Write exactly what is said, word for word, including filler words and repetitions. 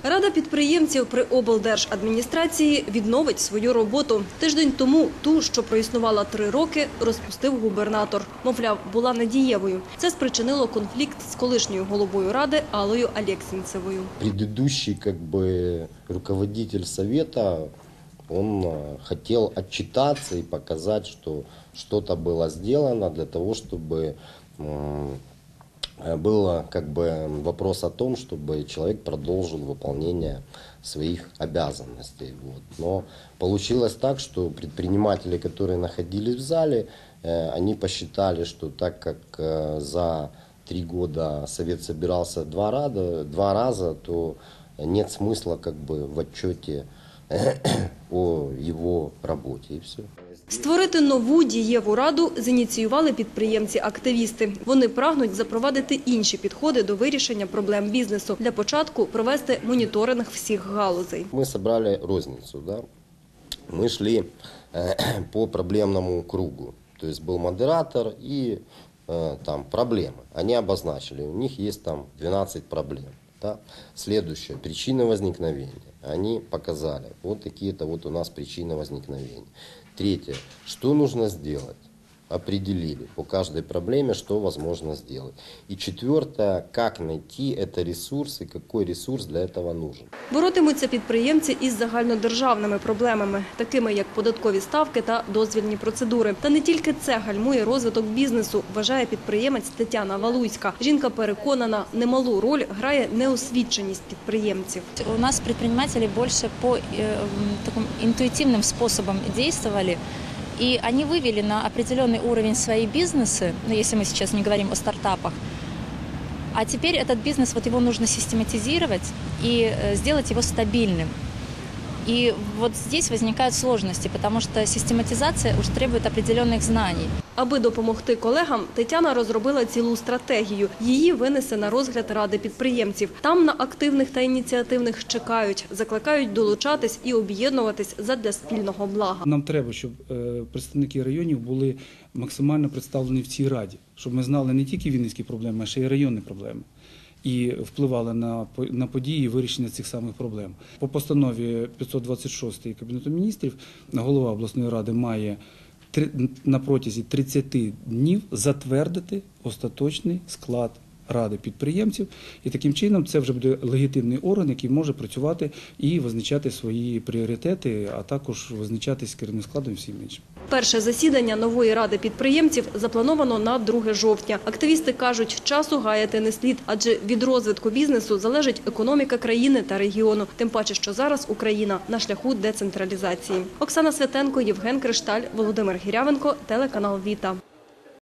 Рада підприємців при облдержадміністрації відновить свою роботу. Тиждень тому ту, що проіснувала три роки, розпустив губернатор. Мовляв, була недієвою. Це спричинило конфлікт з колишньою головою ради Аллою Алексінцевою. Предыдущий как бы руководитель совета, он хотел отчитаться и показать, что что-то было сделано для того, чтобы был как бы вопрос о том, чтобы человек продолжил выполнение своих обязанностей. Вот. Но получилось так, что предприниматели, которые находились в зале, они посчитали, что так как за три года совет собирался два раза, два раза, то нет смысла как бы в отчете о його роботі і все. Створити нову дієву раду зініціювали підприємці-активісти. Вони прагнуть запровадити інші підходи до вирішення проблем бізнесу. Для початку провести моніторинг всіх галузей. Ми зібрали розницю, да? Ми йшли по проблемному кругу. Тобто був модератор і там проблеми. Вони обозначили, у них є там двенадцать проблем. Да? Следующее, причины возникновения. Они показали, вот такие-то вот у нас причины возникновения. Третье, что нужно сделать? Определили по каждой проблеме, что возможно сделать. И четвертое, как найти это ресурс и какой ресурс для этого нужен. Боротимуться підприємці із загальнодержавними проблемами, такими як податкові ставки та дозвільні процедури. Та не тільки це гальмує розвиток бізнесу, вважає підприємець Тетяна Валуйська. Жінка переконана, немалу роль грає неосвіченість підприємців. У нас підприємці більше по таким інтуїтивним способом діяли. И они вывели на определенный уровень свои бизнесы, ну, если мы сейчас не говорим о стартапах. А теперь этот бизнес, вот его нужно систематизировать и сделать его стабильным. И вот здесь возникают сложности, потому что систематизация уж требует определенных знаний. Аби допомогти колегам, Тетяна розробила цілу стратегію. Її винесе на розгляд Ради підприємців. Там на активних та ініціативних чекають, закликають долучатись і об'єднуватись задля спільного блага. Нам треба, щоб представники районів були максимально представлені в цій раді, щоб ми знали не тільки вінницькі проблеми, а ще й районні проблеми. І впливали на, на події вирішення цих самих проблем. По постанові п'ятсот двадцять шість Кабінету міністрів голова обласної ради має на протязі тридцяти днів затвердити остаточний склад Ради підприємців. І таким чином це вже буде легітимний орган, який може працювати і визначати свої пріоритети, а також визначатись керівним складом і всім іншим. Перше засідання нової Ради підприємців заплановано на друге жовтня. Активісти кажуть, часу гаяти не слід, адже від розвитку бізнесу залежить економіка країни та регіону. Тим паче, що зараз Україна на шляху децентралізації. Оксана Святенко, Євген Кришталь, Володимир Гірявенко, телеканал Віта.